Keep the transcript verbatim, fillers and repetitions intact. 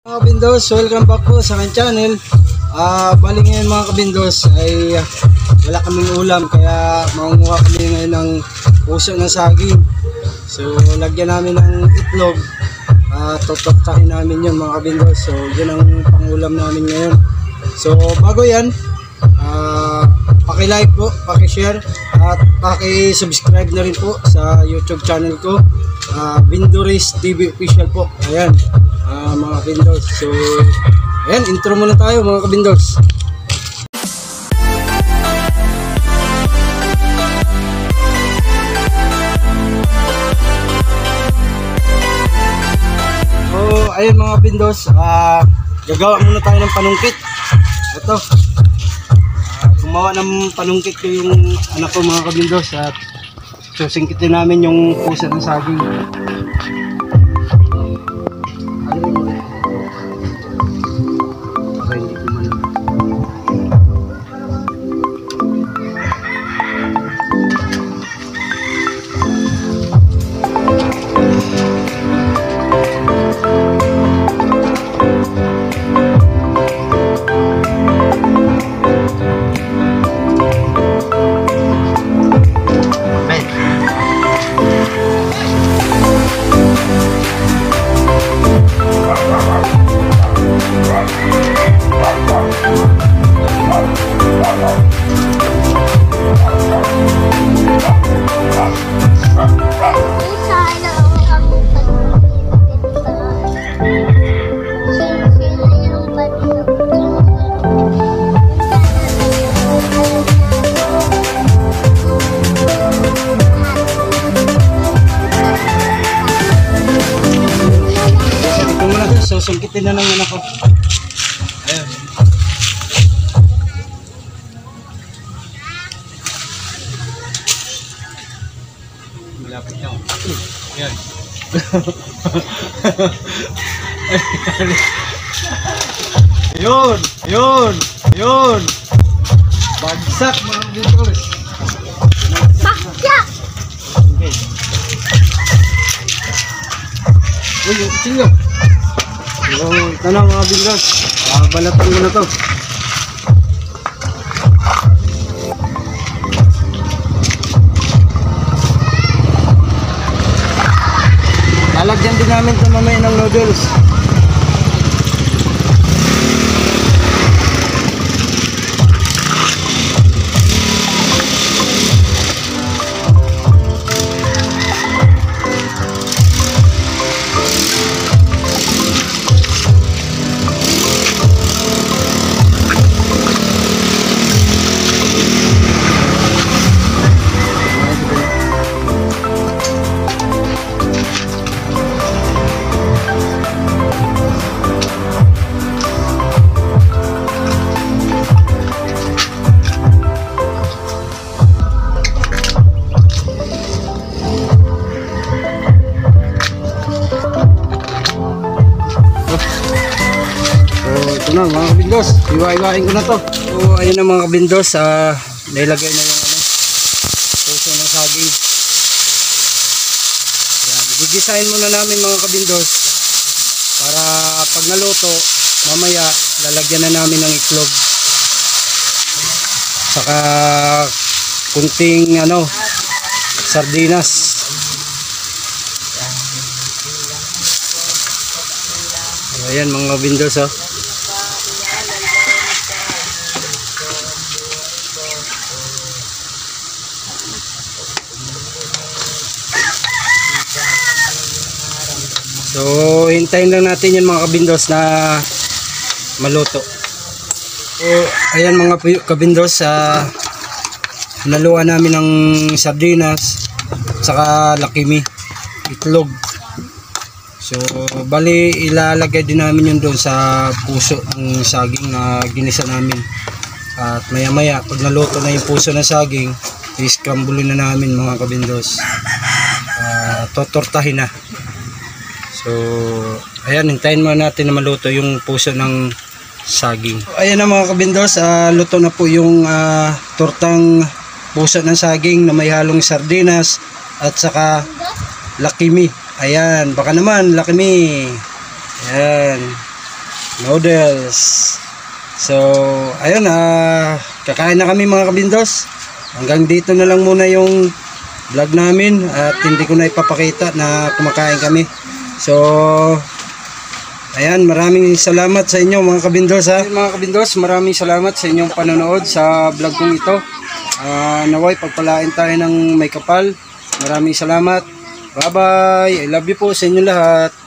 Mga kabindos, welcome back po sa aking channel. Uh, bali ngayon mga kabindos ay uh, wala kaming ulam kaya mangunguha kami ngayon ng puso ng saging. So lagyan namin ng itlog, uh, tutoktahin namin yun mga kabindos. So yun ang pangulam namin ngayon. So bago yan, uh, paki-like po, paki-share at paki-subscribe na rin po sa YouTube channel ko, uh, Vindoris T V Official po. Ayan. Uh, mga kabindos, so ayan, intro muna tayo mga kabindos. So ayan mga kabindos, uh, gagawa muna tayo ng panungkit. Ito, uh, gumawa ng panungkit ko yung anak ko mga kabindos at susingkitin namin yung pusa ng saging. Susungkitin na ng anak ko. Ayun. Malapit na. Ayan. Yun! Yun! Yun! Bagsak mga bitos. Bagsak! Okay. Uy, yung kutsilyo. So, ito na mga bindos, uh, balatan ko na to. Lalagyan din namin ito mamaya ng noodles. Na mga kabindos, iwa-iwain ko na to. So ayun na mga kabindos, uh, nailagay na yung ano, puso ng saging. Yan, gigisahin muna namin mga kabindos para pag naluto mamaya lalagyan na namin ng itlog saka kunting ano, sardinas. So, ayan mga kabindos, oh. So hintayin lang natin yan mga kabindos na maluto. So ayan mga kabindos, uh, naluan namin ng sardinas saka lakimi, itlog. So bali ilalagay din namin yun doon sa puso ng saging na ginisa namin. At maya maya pag naluto na yung puso ng saging, i-scramble na namin mga kabindos. Uh, totortahin na. So, ayan, hintayin muna natin na maluto yung puso ng saging. So, ayan na mga kabindos, uh, luto na po yung uh, tortang puso ng saging na may halong sardinas at saka lakimi. Ayan, baka naman lakimi. Ayan. noodles. So, ayun, ah, kakain na kami mga kabindos. Hanggang dito na lang muna yung vlog namin at hindi ko na ipapakita na kumakain kami. So, ayan, maraming salamat sa inyo mga kabindos ha. Ayan, mga kabindos, maraming salamat sa inyong panonood sa vlog kong ito. Uh, naway pagpalain tayo ng may kapal. Maraming salamat. Bye bye. I love you po sa inyo lahat.